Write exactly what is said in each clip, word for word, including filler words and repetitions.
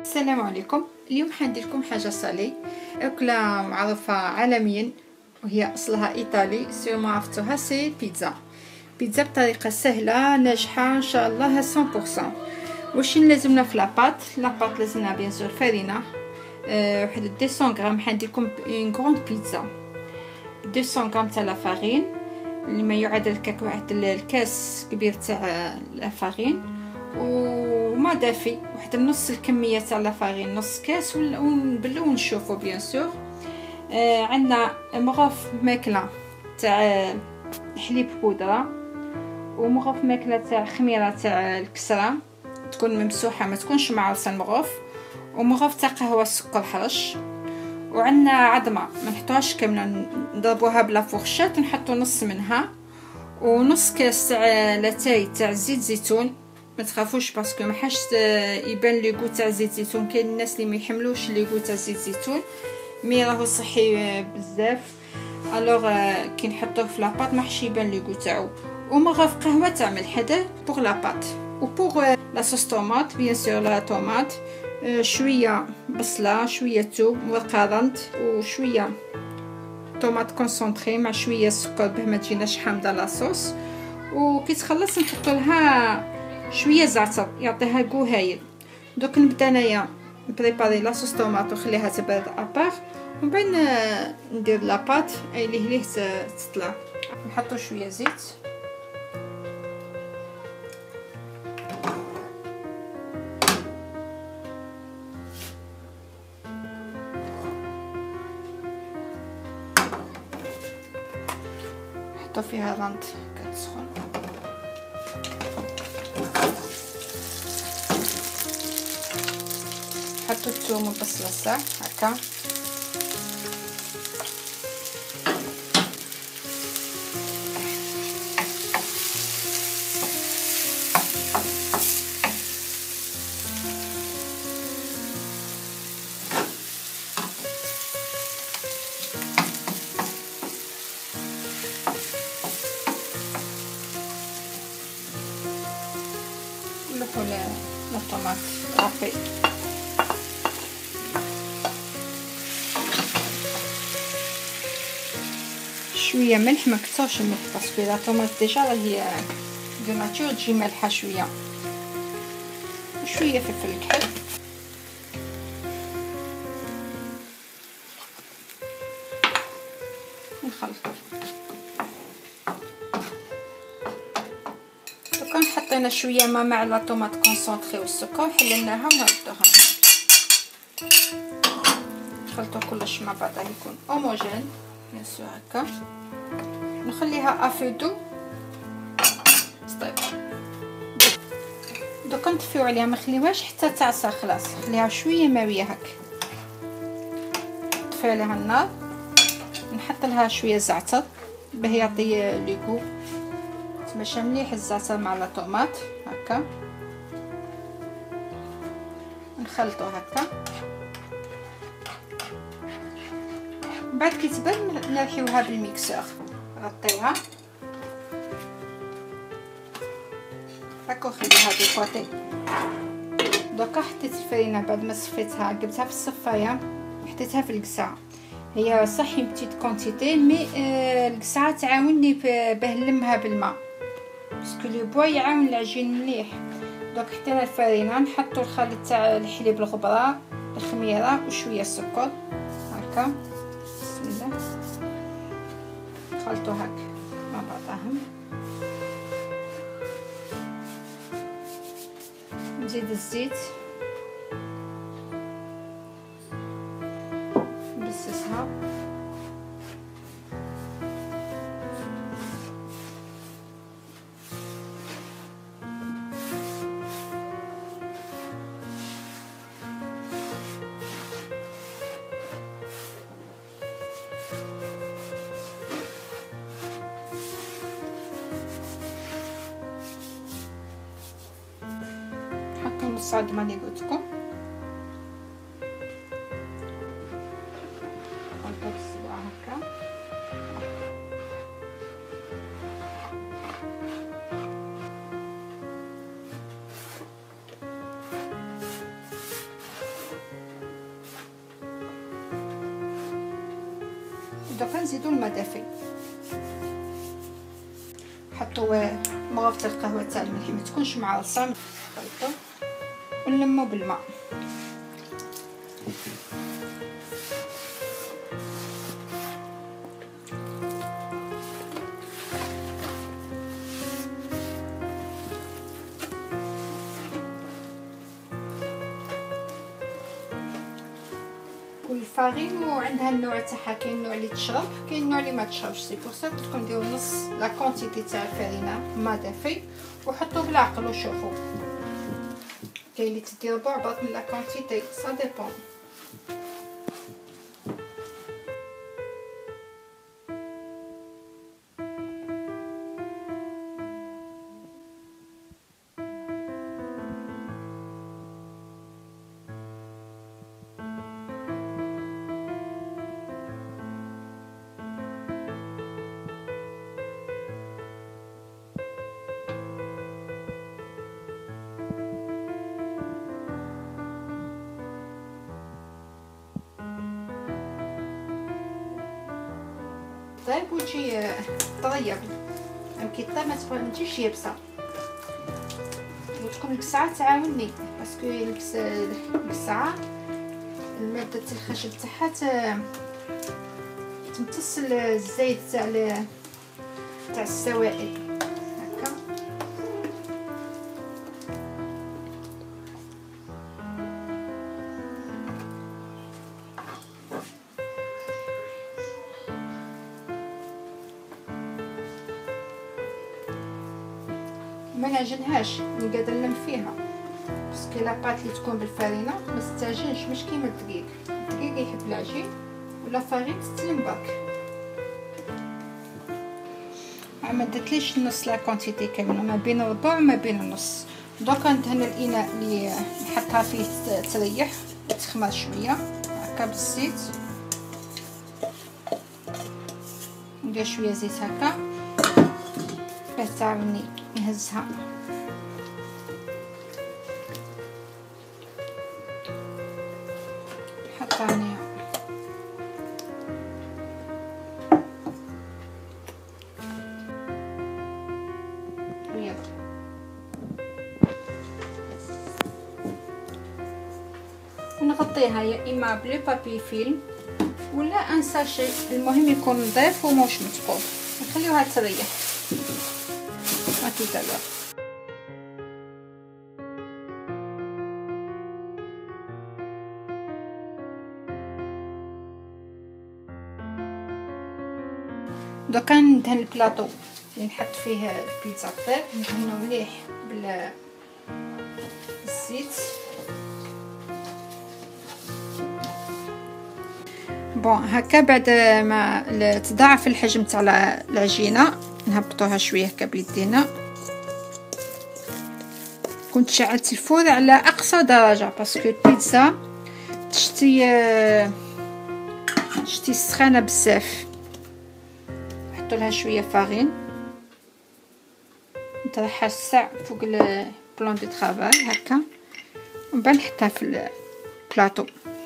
السلام عليكم. اليوم حندير لكم حاجه صالي، اكله معروفه عالميا وهي اصلها ايطالي، سير ما عرفتوها. سي بيتزا. بيتزا بطريقه سهله ناجحه ان شاء الله مية بالمية. واش لازمنا في لاباط؟ لاباط لازمنا بيان سور فرينه أه واحد مئتين غرام. حندير لكم اون غروند بيتزا مئتين غرام تاع لا فارين اللي ما يعادل كاك واحد الكاس كبير تاع لا فارين، وما دافي واحد نص الكميه تاع لا فارين، نص كاس، ونبلو ونشوفو بيان سور. آه عندنا مغرف ماكله تاع حليب بودره، ومغرف ماكله تاع خميره تاع الكسره تكون ممسوحه ما تكونش معرصه المغرف، ومغرف تاع قهوه سكر حرش، وعندنا عظمه ما نحطوهاش كامله، نضربوها بلا فورشات ونحطو نص منها، ونص كاس تاع لاتاي تاع زيت زيتون. ما تخافوش باسكو ما حاش يبان لي غو تاع زيت زيتون، كاين الناس اللي ما يحملوش لي غو تاع زيت زيتون، مي راهو صحي بزاف. الوغ كي نحطوه في لاباط ما حش يبان لي غو تاعو. ومغرف قهوه تاع ملح، هذا بوغ لاباط. وبوغ لا صوص طوماط بيان سور لا طوماط، شويه بصله، شويه ثوم وقرنت، وشويه طوماط كونسونطري مع شويه سكر باه ما تجيناش حامضه لاصوص. وكي تخلص نحط لها شويه زعتر يعطيها كو هايل. دوك نبدا انايا نبريباري لاصوص طوماط ونخليها تبرد ابار، ومن بعد ندير لاباط اي ليه ليه تطلع. نحطو شويه زيت، نحطو فيها رانت كتسخن، نحطو الثوم والبصله صح هكا، نلوحو الطوماط رابي. شويه ملح، ما كثرش الملح باسكو لا طوماط ديجا راهي دو ناتور تجي مالحه شويه. شويه فلفل كحل، نخلطو. دوكا حطينا شويه ما مع لا طوماط كونسونطري والسكر، حللناها ونردوها، نخلطو كلش مع بعضه يكون هوموجين بيان سور هكا. نخليها افو دو طيب. دوكا نطفيو عليها، ما نخليوهاش حتى تعصى، خلاص خليها شويه ماويه هكا. نطفي عليها النار، نحط لها شويه زعتر باه يعطي لي غو، تمشى مليح الزعتر مع لا طوماط هكا. نخلطو هكا، بعد كي تبرد نرحيوها بالميكسور، غطيها هاكا وخليها دو كوتي. دوكا حطيت الفرينه بعد ما صفيتها، قلبتها في الصفايه، حطيتها في القسعه. هي صحي بتيت كونتيتي، مي آه القسعه تعاونني باه نلمها بالماء باسكو لو بوا يعاون العجين مليح. دوك حطينا الفرينه، نحطو الخليط تاع الحليب الغبره، الخميره وشويه السكر هكا. بسم الله، نخلطو هكا مع بعضهم. نزيد الزيت، نبسسها، نص عظمه اللي قلتلكم، نحطو بالصباع هكا. دوكا نزيدو الماء دافي، نحطو مغرفه القهوه تاع الملح ما تكونش معرصه، نخلطو ونلمو بالماء. والفارين وعندها النوع تاعها، كاين النوع اللي تشرب، كاين النوع اللي ما تشربش. سي بور سا بدكم ديروا نص لا كونتيتي تاع الفارينه ما دافي وحطوا بالعقل وشوفوا. كاين اللي تدير بعبط من لا كونتيتي، سا ديبون. طيب وتجي طريه كي طيب ما تجيش يابسه. وتكون ديك الساعه تعاوني باسكو ديك الساعه الماده الخشب تاعها تمتص الزيت تاع تاع السوائل هكا. ما نعجنهاش نقدر نلم فيها باسكو لاباط اللي تكون بالفرينه ما تستعجنش، مش كيما الدقيق. الدقيق يحب العجين ولا فرين تتلم برك. ما درتليش نص لا كونتيتي كامله، ما بين الربع وما بين النص. دوكا ندهن الاناء اللي نحطها فيه تريح تخمر شويه هكا بالزيت، ندير شويه زيت هكا باش تعاوني نهزها. نحط هنايا بيض، ونغطيها يا اما بلي بابي فيلم ولا ان ساشي، المهم يكون نظيف ومش متقول. نخليوها تريح ما تتلوى. دوكا ندهن البلاطو اللي نحط فيه البيتزا طيب، ندهنو مليح بالزيت. بون هكا بعد ما تضاعف الحجم تاع العجينه نهبطوها شويه هكا بيدينا. كنت شعلت الفور على اقصى درجه باسكو البيتزا تشتي تشتي سخانه بزاف. نحطو لها شويه فارين نطرحها الساع فوق البلون دو طرافاي هكا، ومن بعد نحطها في البلاطو.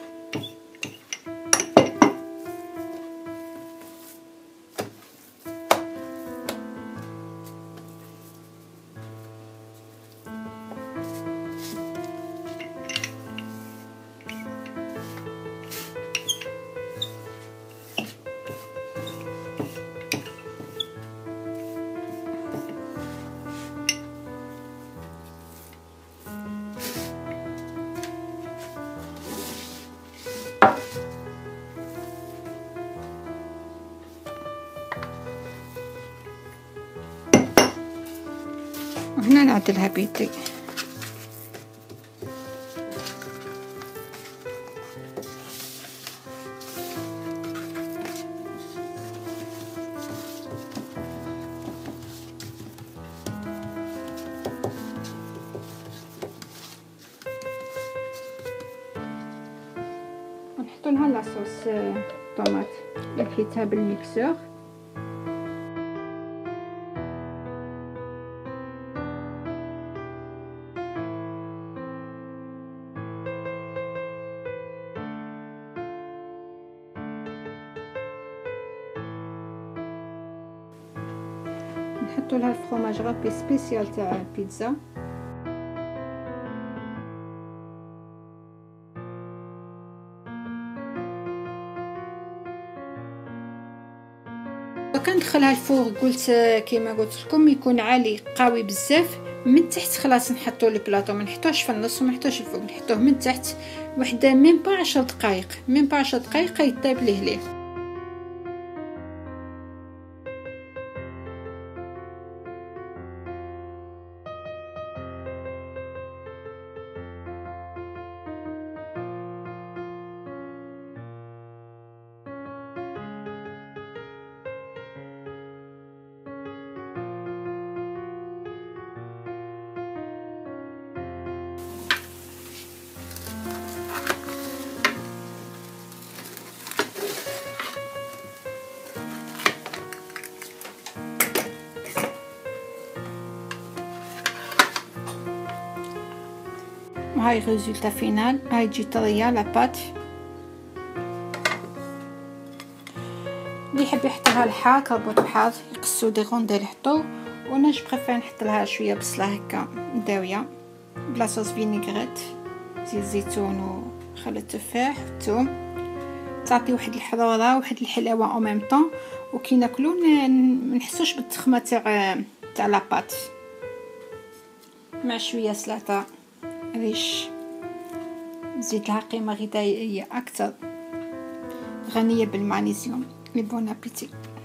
وهنا نعدلها بيدي. ونحطو لها لاصوص طوماط اللي حيتها بالميكسور. نحطوا لها الفرomاج رابي سبيسيال تاع البيتزا. كندخلها الفوغ قلت كيما قلت لكم يكون عالي قوي بزاف. من تحت خلاص نحطو البلاطو، ما نحطوش في النص وما نحطوش الفوق، نحطوه من تحت وحده ميم با عشر دقائق ميم با عشر دقائق يطيب ليه ليه. وهاي الريزولتا فينال، هاي تجي طريه لا بات. اللي يحب يحطها الحار كربوط حار يقصو دي غونديل يحطوه، وانا جو بريفير نحط لها شويه بصله هكا مداويه بلا صوص فينيغريت، زيت زيتون وخل التفاح والثوم، تعطي واحد الحراره واحد الحلاوه او ميم طون، وكي ناكلو ما نحسوش بالتخمه تاع تاع لا بات، مع شويه سلطه ريش نزيد لها قيمه غذائيه اكثر غنيه بالمغنيسيوم. بون ابيتي.